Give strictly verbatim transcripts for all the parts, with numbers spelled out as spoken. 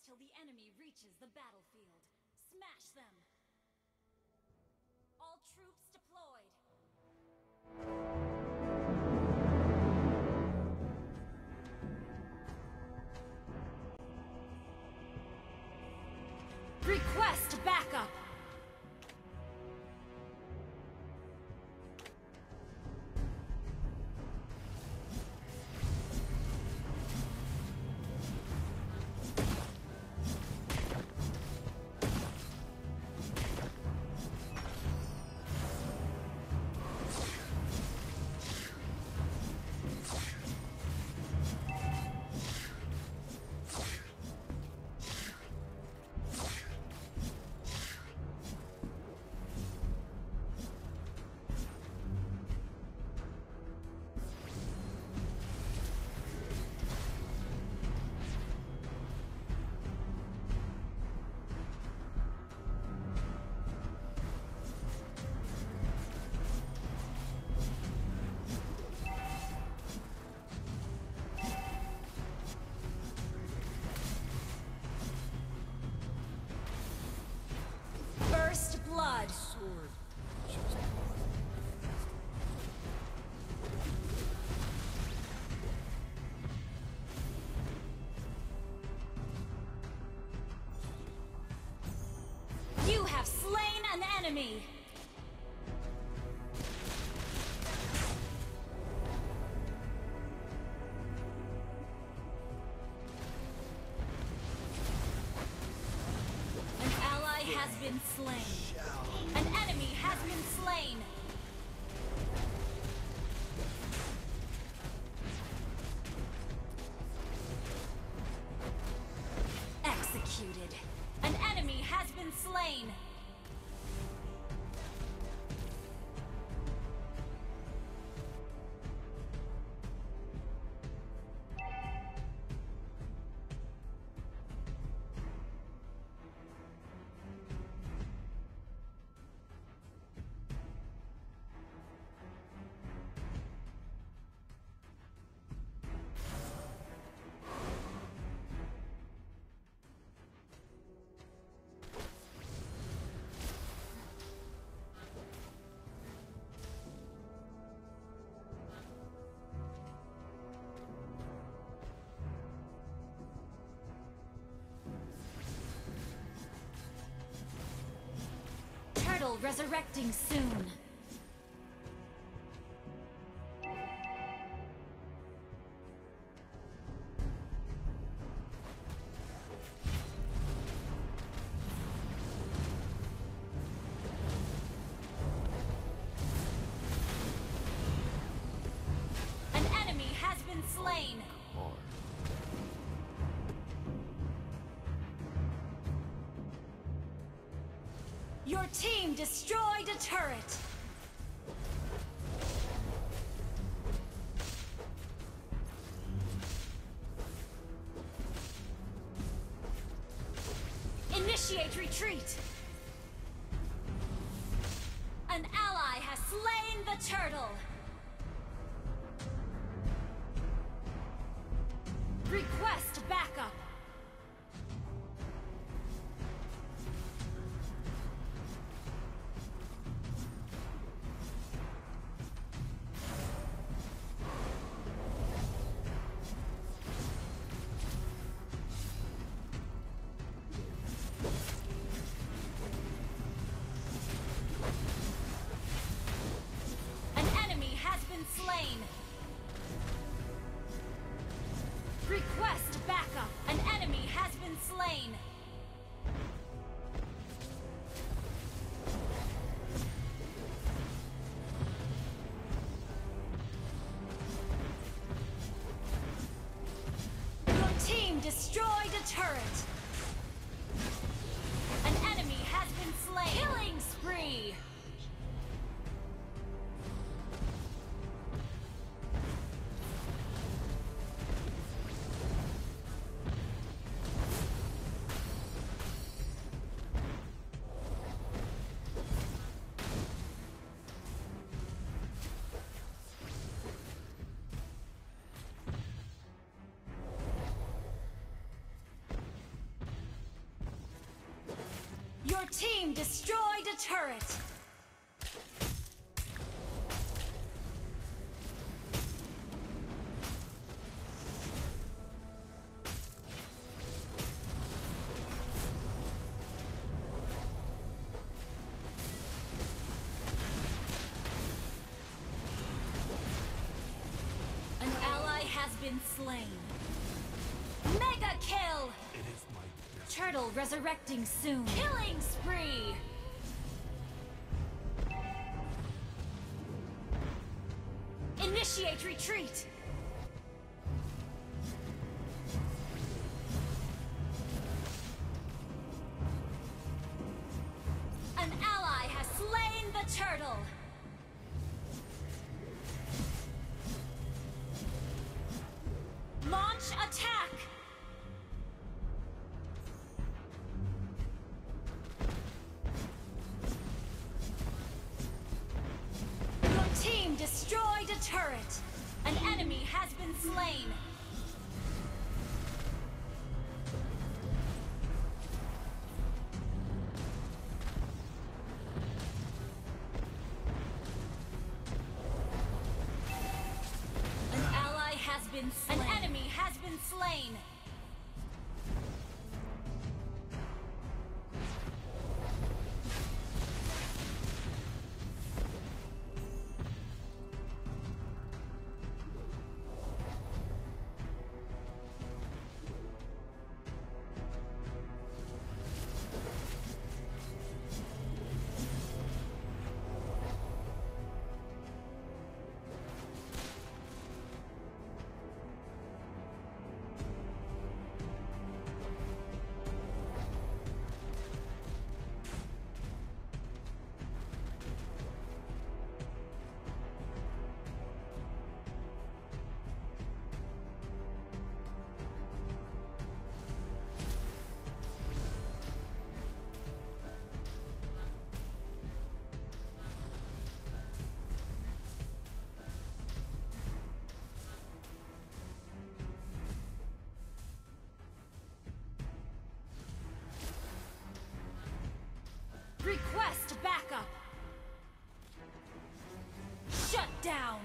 till the enemy reaches the battlefield. Smash them! All troops deployed! Request backup! Blood. Sword. You have slain an enemy. An ally has been slain. An enemy has been slain! Executed! An enemy has been slain! Turtle resurrecting soon. An enemy has been slain. Your team destroyed a turret! Initiate retreat! An ally has slain the turtle! Request backup! Slain. Request Your team destroyed a turret! An ally has been slain. Mega kill! It is my destiny. Turtle resurrecting soon. Killing spree! Initiate retreat! An ally has slain the turtle! Launch attack! Your team destroyed a turret! An enemy has been slain! An ally has been slain. An enemy has been slain! Request backup! Shut down!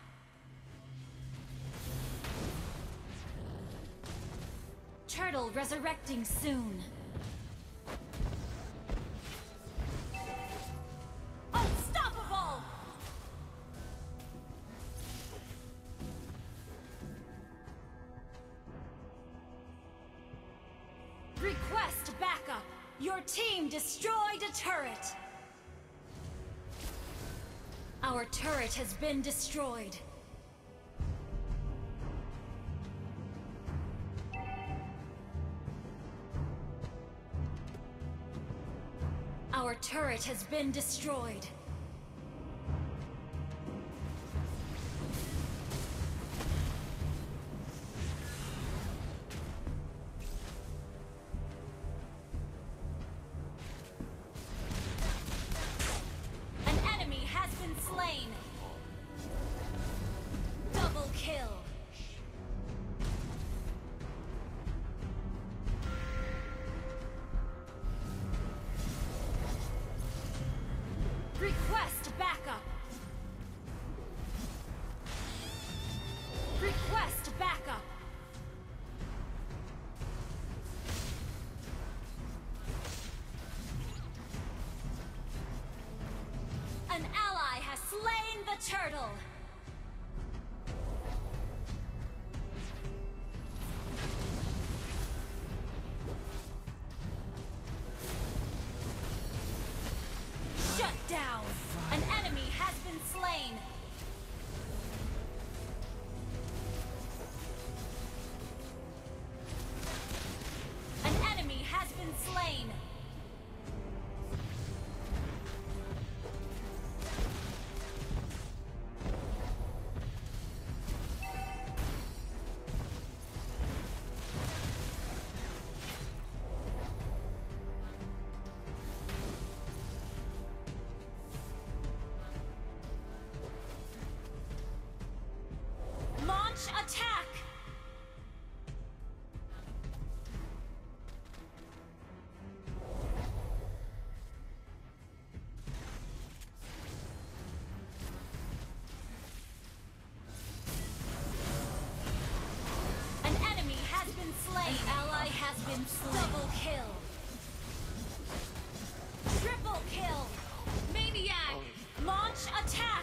Turtle resurrecting soon. Unstoppable! Request backup! Your team destroyed a turret! Our turret has been destroyed. Our turret has been destroyed. An enemy has been slain. Double kill. Request backup! Request backup! An ally has slain the turtle! Shut down! An enemy has been slain! An enemy has been slain! has been slain. Double kill. Triple kill. Maniac. Launch attack.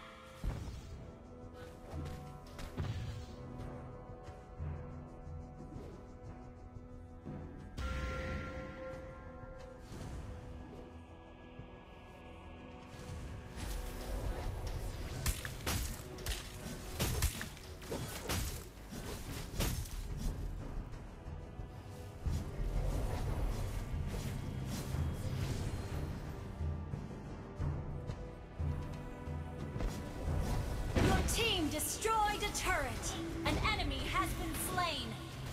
Team destroyed a turret. An enemy has been slain.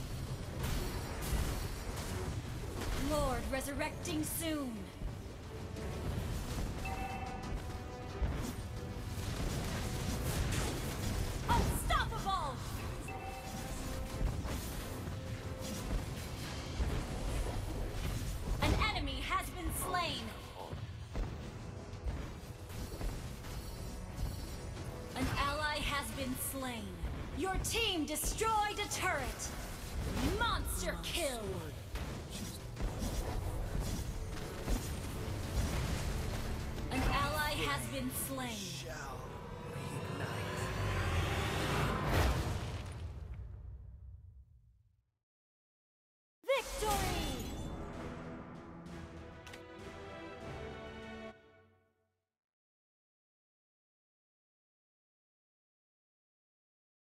Lord resurrecting soon. Unstoppable! An enemy has been slain. An ally has been slain. Your team destroyed a turret. Monster kill. An ally has been slain.